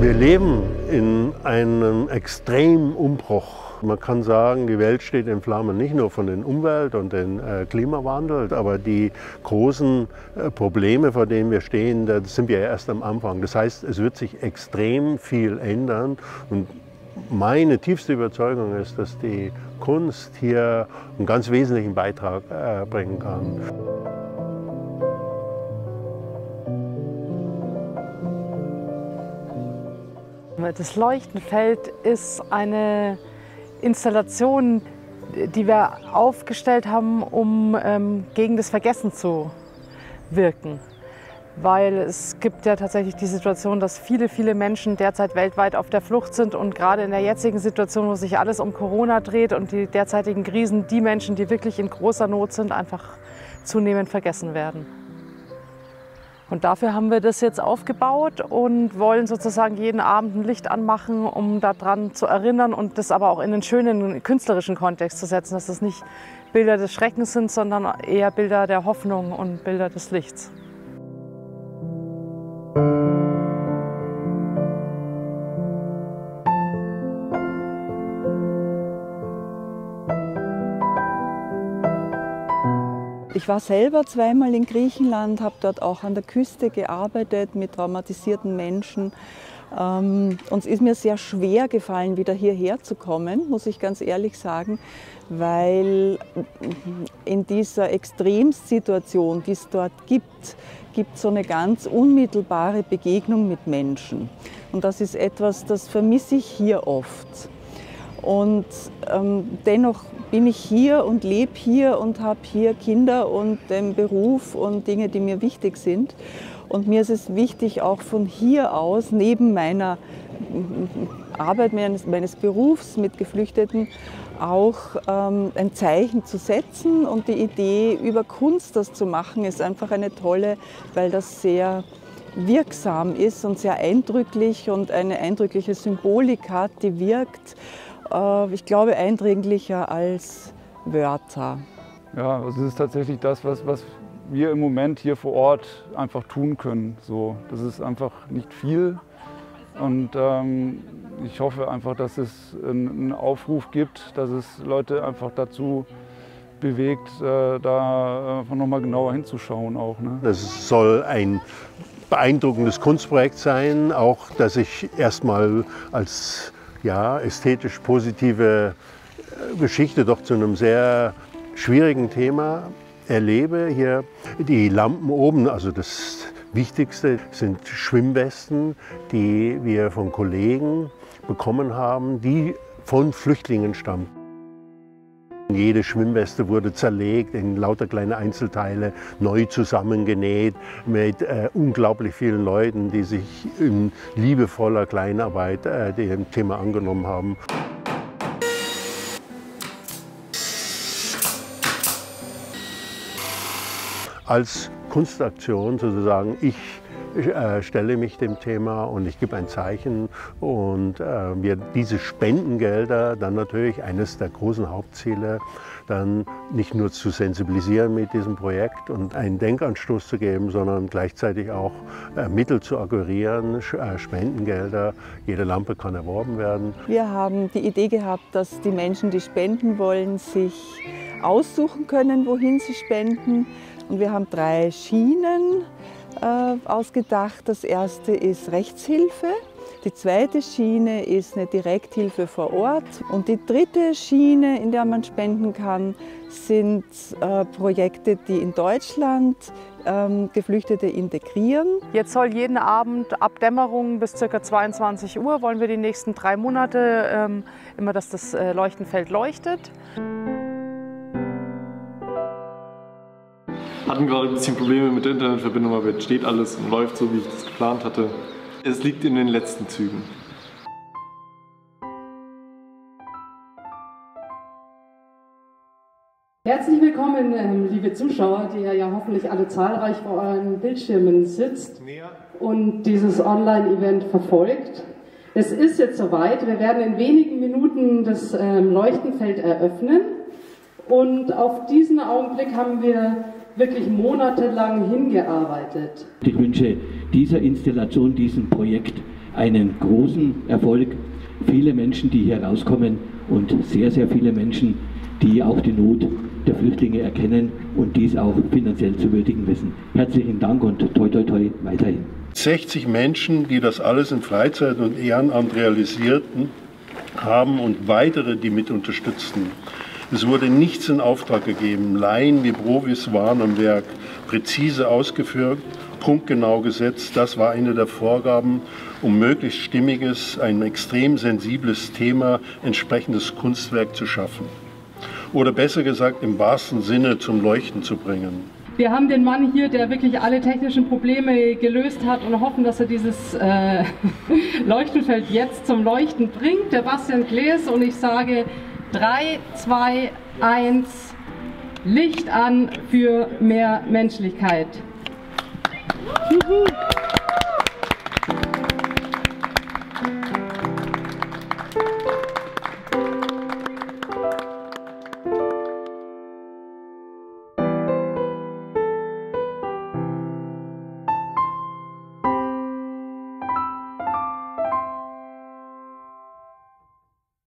Wir leben in einem extremen Umbruch. Man kann sagen, die Welt steht in Flammen, nicht nur von den Umwelt- und den Klimawandel, aber die großen Probleme, vor denen wir stehen, da sind wir ja erst am Anfang. Das heißt, es wird sich extrem viel ändern. Und meine tiefste Überzeugung ist, dass die Kunst hier einen ganz wesentlichen Beitrag bringen kann. Das Leuchtenfeld ist eine Installation, die wir aufgestellt haben, um gegen das Vergessen zu wirken. Weil es gibt ja tatsächlich die Situation, dass viele Menschen derzeit weltweit auf der Flucht sind und gerade in der jetzigen Situation, wo sich alles um Corona dreht und die derzeitigen Krisen, die Menschen, die wirklich in großer Not sind, einfach zunehmend vergessen werden. Und dafür haben wir das jetzt aufgebaut und wollen sozusagen jeden Abend ein Licht anmachen, um daran zu erinnern und das aber auch in einen schönen künstlerischen Kontext zu setzen, dass das nicht Bilder des Schreckens sind, sondern eher Bilder der Hoffnung und Bilder des Lichts. Ich war selber zweimal in Griechenland, habe dort auch an der Küste gearbeitet mit traumatisierten Menschen. Und es ist mir sehr schwer gefallen, wieder hierher zu kommen, muss ich ganz ehrlich sagen, weil in dieser Extremsituation, die es dort gibt so eine ganz unmittelbare Begegnung mit Menschen. Und das ist etwas, das vermisse ich hier oft. Und dennoch bin ich hier und lebe hier und habe hier Kinder und den Beruf und Dinge, die mir wichtig sind. Und mir ist es wichtig, auch von hier aus, neben meiner Arbeit, meines Berufs mit Geflüchteten, auch ein Zeichen zu setzen. Und die Idee, über Kunst das zu machen, ist einfach eine tolle, weil das sehr wirksam ist und sehr eindrücklich und eine eindrückliche Symbolik hat, die wirkt, ich glaube, eindringlicher als Wörter. Ja, also es ist tatsächlich das, was wir im Moment hier vor Ort einfach tun können. So, das ist einfach nicht viel und ich hoffe einfach, dass es einen Aufruf gibt, dass es Leute einfach dazu bewegt, da einfach nochmal genauer hinzuschauen auch. Ne? Das soll ein beeindruckendes Kunstprojekt sein, auch dass ich erstmal als ästhetisch positive Geschichte doch zu einem sehr schwierigen Thema erlebe. Hier die Lampen oben, also das Wichtigste sind Schwimmwesten, die wir von Kollegen bekommen haben, die von Flüchtlingen stammen. Jede Schwimmweste wurde zerlegt in lauter kleine Einzelteile, neu zusammengenäht mit unglaublich vielen Leuten, die sich in liebevoller Kleinarbeit dem Thema angenommen haben. Als Kunstaktion sozusagen, ich stelle mich dem Thema und ich gebe ein Zeichen und wir diese Spendengelder dann natürlich eines der großen Hauptziele, dann nicht nur zu sensibilisieren mit diesem Projekt und einen Denkanstoß zu geben, sondern gleichzeitig auch Mittel zu akquirieren, Spendengelder. Jede Lampe kann erworben werden. Wir haben die Idee gehabt, dass die Menschen, die spenden wollen, sich aussuchen können, wohin sie spenden. Und wir haben 3 Schienen ausgedacht. Das erste ist Rechtshilfe, die zweite Schiene ist eine Direkthilfe vor Ort und die dritte Schiene, in der man spenden kann, sind Projekte, die in Deutschland Geflüchtete integrieren. Jetzt soll jeden Abend ab Dämmerung bis ca. 22 Uhr, wollen wir die nächsten 3 Monate immer, dass das Leuchtenfeld leuchtet. Hatten gerade ein bisschen Probleme mit der Internetverbindung, aber jetzt steht alles und läuft so, wie ich das geplant hatte. Es liegt in den letzten Zügen. Herzlich willkommen, liebe Zuschauer, die ja hoffentlich alle zahlreich vor euren Bildschirmen sitzt und dieses Online-Event verfolgt. Es ist jetzt soweit, wir werden in wenigen Minuten das Leuchtenfeld eröffnen und auf diesen Augenblick haben wir wirklich monatelang hingearbeitet. Ich wünsche dieser Installation, diesem Projekt einen großen Erfolg. Viele Menschen, die hier rauskommen und sehr, sehr viele Menschen, die auch die Not der Flüchtlinge erkennen und dies auch finanziell zu würdigen wissen. Herzlichen Dank und toi toi toi weiterhin. 60 Menschen, die das alles in Freizeit und Ehrenamt realisierten, haben und weitere, die mit unterstützten. Es wurde nichts in Auftrag gegeben. Laien wie Profis waren am Werk, präzise ausgeführt, punktgenau gesetzt. Das war eine der Vorgaben, um möglichst stimmiges, ein extrem sensibles Thema, entsprechendes Kunstwerk zu schaffen. Oder besser gesagt, im wahrsten Sinne zum Leuchten zu bringen. Wir haben den Mann hier, der wirklich alle technischen Probleme gelöst hat und hoffen, dass er dieses Leuchtenfeld jetzt zum Leuchten bringt. Der Bastian Glees, und ich sage 3, 2, 1, Licht an für mehr Menschlichkeit. Juhu.